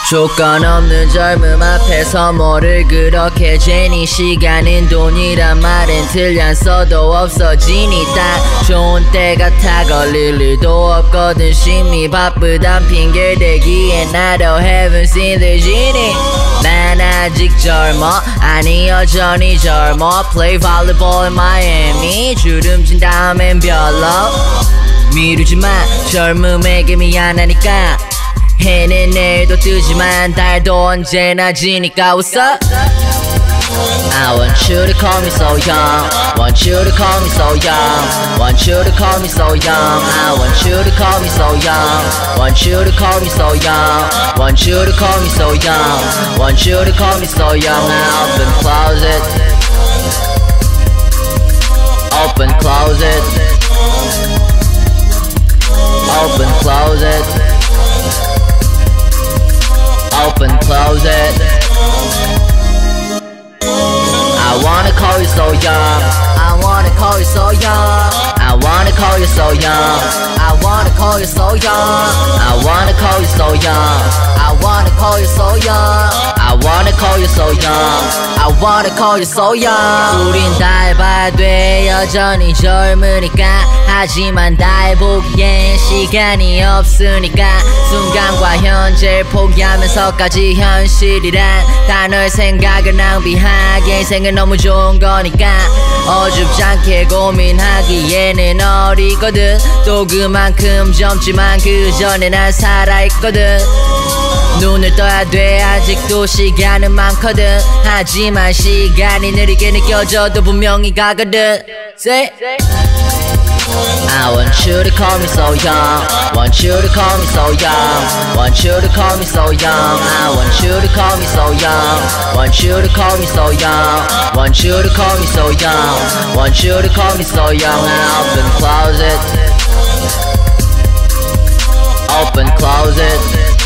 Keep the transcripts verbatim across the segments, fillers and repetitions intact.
조건 없는 젊음 앞에서 뭐를 그렇게 재니. 시간은 돈이란 말엔 틀렸어도 없어지니. 딱 좋은 때가 다 걸릴 일도 없거든. 심히 바쁘단 핑계 대기에 나도 haven't seen the genie. 난 아직 젊어 아니 여전히 젊어. Play volleyball in Miami. 주름진 다음엔 별로 미루지마. 젊음에게 미안하니까. 해는 내일도 뜨지만 달도 언제나 지니까. What's up? I want you to call me so young. Want you to call me so young. Want you to call me so young. I want you to call me so young. Want you to call me so young. Want you to call me so young. Want you to call me so young. Now open close it. Open close it. Open close it. Open close it. I wanna call you so young. I wanna call you so young. I wanna call you so young. I wanna call you so young. I wanna call you so young. I wanna call you so young. I wanna call you so young. I wanna call you so young. 우린 다 해봐야 돼 여전히 젊으니까. 하지만 다 해보기엔 시간이 없으니까. 순간과 현재를 포기하면서까지 현실이란 단어의 생각을 낭비하기에 인생은 너무 좋은 거니까. 어줍지 않게 고민하기에는 어리거든. 또 그만큼 젊지만 그 전에 난 살아있거든. 눈을 떠야 돼 아직도 시간은 많거든. 하지만 시간이 느리게 느껴져도 분명히 가거든. Say I want you to call me so young. Want you to call me so young. Want you to call me so young. I want you to call me so young. Want you to call me so young. Want you to call me so young. Want you to call me so young. Now open close it. Open close it.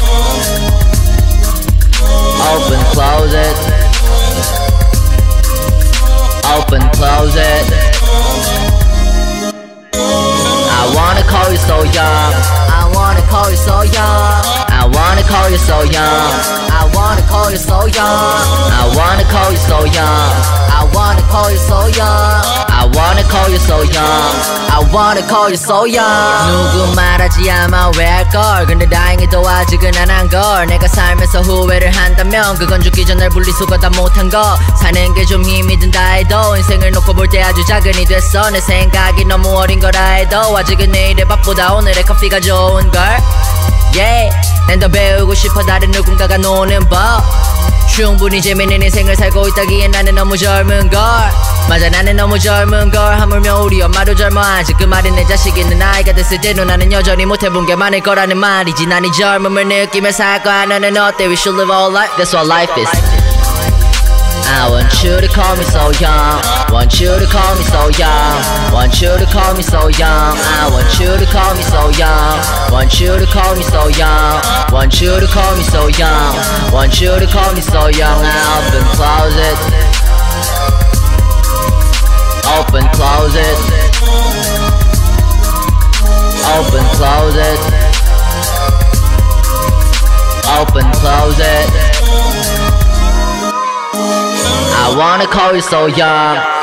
Open close it. Open close it. I wanna call you so young. I wanna call you so young. I wanna call you so young. I wanna call you so young. I wanna call you so young. I wanna call you so young. I wanna call you so young. I wanna call you so young. 누구 말하지 않아 왜 할걸. 근데 다행히도 아직은 안 한걸. 내가 살면서 후회를 한다면 그건 죽기 전 날 분리수거 다 못한 거. 사는 게 좀 힘이 든다 해도 인생을 놓고 볼 때 아주 작은이 됐어. 내 생각이 너무 어린 거라 해도 아직은 내일의 밥보다 오늘의 커피가 좋은걸. Yeah, 난 더 배우고 싶어 다른 누군가가 노는 법. 충분히 재밌는 인생을 살고 있다기엔 나는 너무 젊은걸. 맞아 나는 너무 젊은걸. 하물며 우리 엄마도 젊어 아직. 그 말은 내 자식 있는 아이가 됐을 때도 나는 여전히 못해본 게 많을 거라는 말이지. 난 이 젊음을 느끼며 살 거야. 너는 어때? We should live all life. That's what life is. I want you to call me so young. Want you to call me so young. Want you to call me so young. I want you to call me so young. Want you to call me so young. Want you to call me so young. Want you to call me so young. Now open close it. Open close it. Open close it. Open close it. I wanna call you so young.